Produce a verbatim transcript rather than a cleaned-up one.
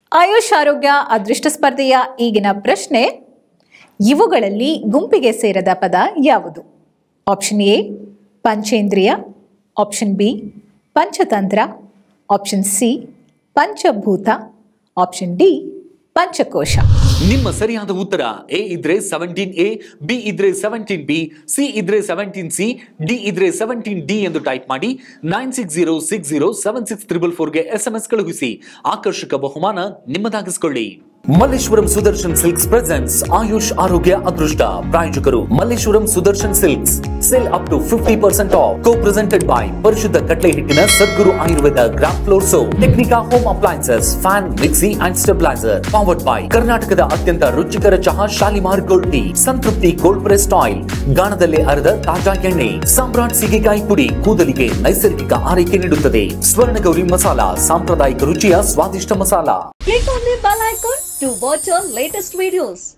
ಆಯುಷ್ ಆರೋಗ್ಯ ಅದೃಷ್ಟ ಸ್ಪರ್ಧೆಯ ಈಗಿನ ಪ್ರಶ್ನೆ, ಇವುಗಳಲ್ಲಿ ಗುಂಪಿಗೆ ಸೇರದ ಪದ ಯಾವುದು? ಆಪ್ಷನ್ ಎ ಪಂಚೇಂದ್ರಿಯ, ಆಪ್ಷನ್ ಬಿ ಪಂಚತಂತ್ರ, ಆಪ್ಷನ್ ಸಿ ಪಂಚಭೂತ, ಆಪ್ಷನ್ ಡಿ ಪಂಚಕೋಶ. ನಿಮ್ಮ ಸರಿಯಾದ ಉತ್ತರ ಎ ಇದ್ರೆ ಸೆವೆಂಟೀನ್ ಎ, ಬಿ ಇದ್ರೆ ಸೆವೆಂಟೀನ್ ಬಿ, ಸಿ ಇದ್ರೆ ಸೆವೆಂಟೀನ್ ಸಿ, ಡಿ ಇದ್ರೆ ಸೆವೆಂಟೀನ್ ಡಿ ಎಂದು ಟೈಪ್ ಮಾಡಿ nine six zero six zero seven six triple ಫೋರ್ಗೆ ಎಸ್ ಎಂ ಎಸ್ ಕಳುಹಿಸಿ. ಆಕರ್ಷಕ ಬಹುಮಾನ ನಿಮ್ಮದಾಗಿಸಿಕೊಳ್ಳಿ. ಮಲ್ಲೇಶ್ವರಂ ಸುದರ್ಶನ್ ಸಿಲ್ಕ್ಸ್ ಪ್ರೆಸೆಂಟ್ಸ್ ಆಯುಷ್ ಆರೋಗ್ಯ ಅದೃಷ್ಟ. ಪ್ರಾಯೋಜಕರು Malleshwaram Sudarshan silks. Sale up to fifty percent of. Co presented by ಪರಿಶುದ್ಧ ಕಟ್ಲೆ ಹಿಟ್ಟಿನ Sadguru Ayurveda gram flour soap, Technika home appliances, fan, mixie and stabiliser. Powered by ಕರ್ನಾಟಕದ ಅತ್ಯಂತ ರುಚಿಕರ ಚಹಾ Shalimar gold tea, Santrupti cold pressed oil, ಗಾಣದಲ್ಲೇ ಅರೆದ ತಾಜಾ ಎಣ್ಣೆ, ಸಾಮ್ರಾಟ್ ಸೀಗೆಕಾಯಿ ಪುಡಿ ಕೂದಲಿಗೆ ನೈಸರ್ಗಿಕ ಆರೈಕೆ ನೀಡುತ್ತದೆ. ಸ್ವರ್ಣಗೌರಿ ಮಸಾಲಾ, ಸಾಂಪ್ರದಾಯಿಕ ರುಚಿಯ ಸ್ವಾದಿಷ್ಟ masala. Click on the bell icon to watch our latest videos.